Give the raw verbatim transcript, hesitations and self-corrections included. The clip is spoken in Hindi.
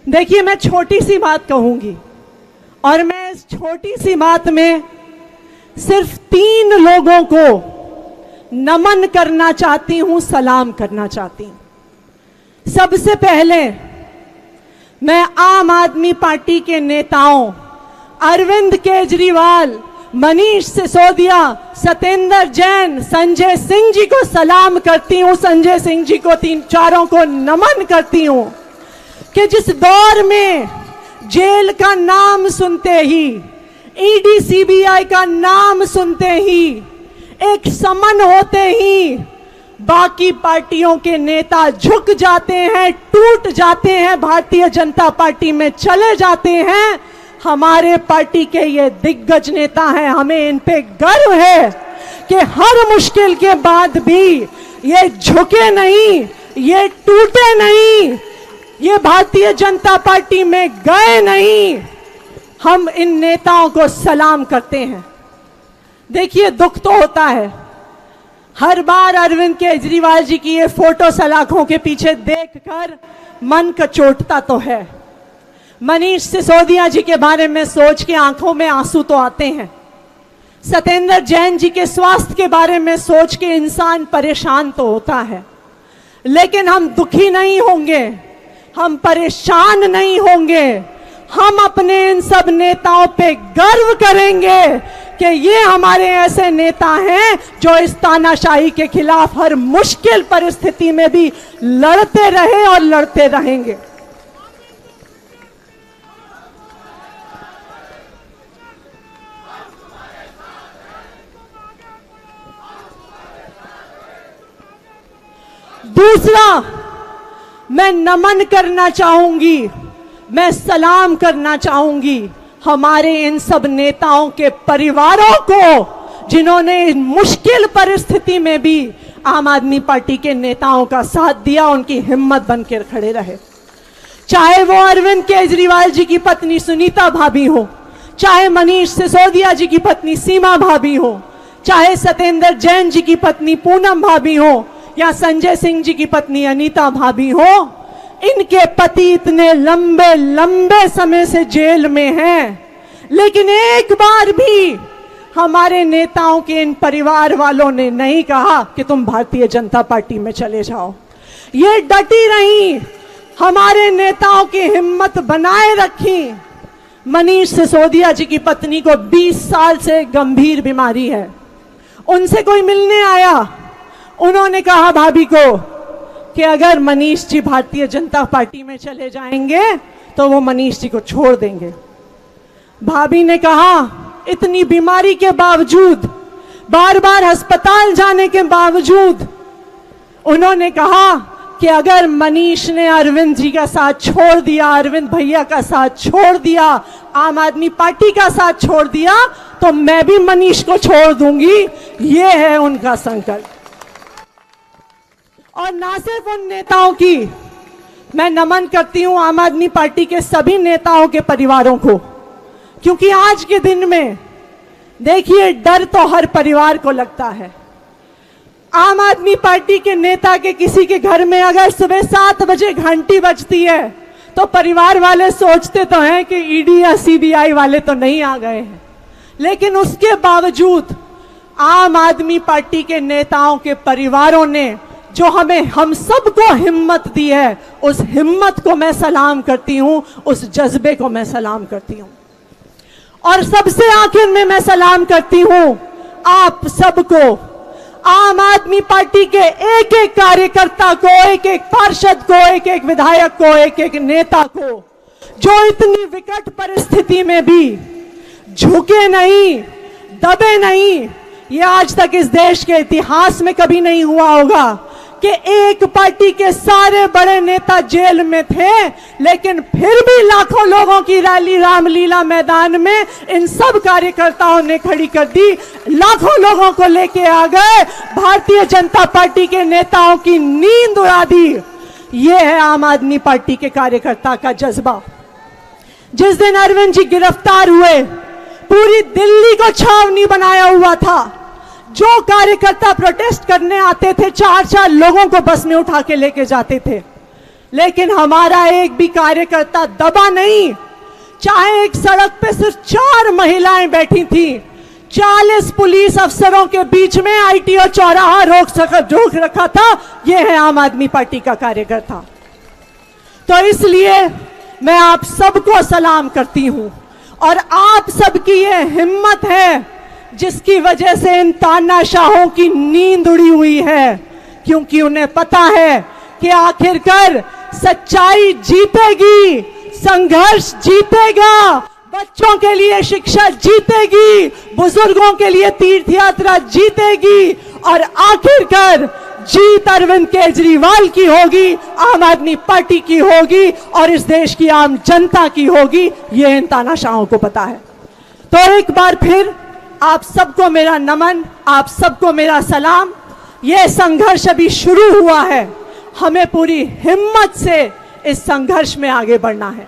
देखिए, मैं छोटी सी बात कहूंगी और मैं इस छोटी सी बात में सिर्फ तीन लोगों को नमन करना चाहती हूं, सलाम करना चाहती हूं। सबसे पहले मैं आम आदमी पार्टी के नेताओं अरविंद केजरीवाल, मनीष सिसोदिया, सत्येंद्र जैन, संजय सिंह जी को सलाम करती हूं। संजय सिंह जी को, तीन चारों को नमन करती हूं कि जिस दौर में जेल का नाम सुनते ही, ईडी सीबीआई का नाम सुनते ही, एक समन होते ही बाकी पार्टियों के नेता झुक जाते हैं, टूट जाते हैं, भारतीय जनता पार्टी में चले जाते हैं। हमारे पार्टी के ये दिग्गज नेता हैं, हमें इन पे गर्व है कि हर मुश्किल के बाद भी ये झुके नहीं, ये टूटे नहीं, ये भारतीय जनता पार्टी में गए नहीं। हम इन नेताओं को सलाम करते हैं। देखिए, दुख तो होता है, हर बार अरविंद केजरीवाल जी की ये फोटो सलाखों के पीछे देखकर मन कचोटता तो है। मनीष सिसोदिया जी के बारे में सोच के आंखों में आंसू तो आते हैं। सत्येंद्र जैन जी के स्वास्थ्य के बारे में सोच के इंसान परेशान तो होता है, लेकिन हम दुखी नहीं होंगे, हम परेशान नहीं होंगे। हम अपने इन सब नेताओं पे गर्व करेंगे कि ये हमारे ऐसे नेता हैं जो इस तानाशाही के खिलाफ हर मुश्किल परिस्थिति में भी लड़ते रहे और लड़ते रहेंगे। दूसरा, मैं नमन करना चाहूंगी, मैं सलाम करना चाहूंगी हमारे इन सब नेताओं के परिवारों को, जिन्होंने मुश्किल परिस्थिति में भी आम आदमी पार्टी के नेताओं का साथ दिया, उनकी हिम्मत बनकर खड़े रहे। चाहे वो अरविंद केजरीवाल जी की पत्नी सुनीता भाभी हो, चाहे मनीष सिसोदिया जी की पत्नी सीमा भाभी हो, चाहे सत्येंद्र जैन जी की पत्नी पूनम भाभी हो, या संजय सिंह जी की पत्नी अनीता भाभी हो। इनके पति इतने लंबे लंबे समय से जेल में हैं, लेकिन एक बार भी हमारे नेताओं के इन परिवार वालों ने नहीं कहा कि तुम भारतीय जनता पार्टी में चले जाओ। ये डटी रही, हमारे नेताओं की हिम्मत बनाए रखी। मनीष सिसोदिया जी की पत्नी को बीस साल से गंभीर बीमारी है, उनसे कोई मिलने आया, उन्होंने कहा भाभी को कि अगर मनीष जी भारतीय जनता पार्टी में चले जाएंगे तो वो मनीष जी को छोड़ देंगे। भाभी ने कहा, इतनी बीमारी के बावजूद, बार बार अस्पताल जाने के बावजूद, उन्होंने कहा कि अगर मनीष ने अरविंद जी का साथ छोड़ दिया, अरविंद भैया का साथ छोड़ दिया, आम आदमी पार्टी का साथ छोड़ दिया, तो मैं भी मनीष को छोड़ दूंगी। ये है उनका संकल्प। और ना सिर्फ उन नेताओं की, मैं नमन करती हूं आम आदमी पार्टी के सभी नेताओं के परिवारों को, क्योंकि आज के दिन में देखिए, डर तो हर परिवार को लगता है। आम आदमी पार्टी के नेता के किसी के घर में अगर सुबह सात बजे घंटी बजती है तो परिवार वाले सोचते तो हैं कि ईडी या सीबीआई वाले तो नहीं आ गए हैं, लेकिन उसके बावजूद आम आदमी पार्टी के नेताओं के परिवारों ने जो हमें, हम सबको हिम्मत दी है, उस हिम्मत को मैं सलाम करती हूं, उस जज्बे को मैं सलाम करती हूं। और सबसे आखिर में मैं सलाम करती हूं आप सबको, आम आदमी पार्टी के एक एक कार्यकर्ता को, एक एक पार्षद को, एक एक विधायक को, एक एक नेता को, जो इतनी विकट परिस्थिति में भी झुके नहीं, दबे नहीं। ये आज तक इस देश के इतिहास में कभी नहीं हुआ होगा कि एक पार्टी के सारे बड़े नेता जेल में थे, लेकिन फिर भी लाखों लोगों की रैली रामलीला मैदान में इन सब कार्यकर्ताओं ने खड़ी कर दी, लाखों लोगों को लेके आ गए, भारतीय जनता पार्टी के नेताओं की नींद उड़ा दी। ये है आम आदमी पार्टी के कार्यकर्ता का जज्बा। जिस दिन अरविंद जी गिरफ्तार हुए, पूरी दिल्ली को छावनी बनाया हुआ था। जो कार्यकर्ता प्रोटेस्ट करने आते थे, चार चार लोगों को बस में उठा के लेके जाते थे। लेकिन हमारा एक भी कार्यकर्ता दबा नहीं। चाहे एक सड़क पे सिर्फ चार महिलाएं बैठी थी, चालीस पुलिस अफसरों के बीच में आईटीओ चौराहा रोक सका रोक रखा था, यह है आम आदमी पार्टी का कार्यकर्ता। तो इसलिए मैं आप सबको सलाम करती हूं और आप सबकी ये हिम्मत है जिसकी वजह से इन तानाशाहों की नींद उड़ी हुई है, क्योंकि उन्हें पता है कि आखिरकार सच्चाई जीतेगी, संघर्ष जीतेगा, बच्चों के लिए शिक्षा जीतेगी, बुजुर्गों के लिए तीर्थ यात्रा जीतेगी और आखिरकार जीत अरविंद केजरीवाल की होगी, आम आदमी पार्टी की होगी और इस देश की आम जनता की होगी। ये इन तानाशाहों को पता है। तो एक बार फिर आप सबको मेरा नमन, आप सबको मेरा सलाम। ये संघर्ष अभी शुरू हुआ है, हमें पूरी हिम्मत से इस संघर्ष में आगे बढ़ना है।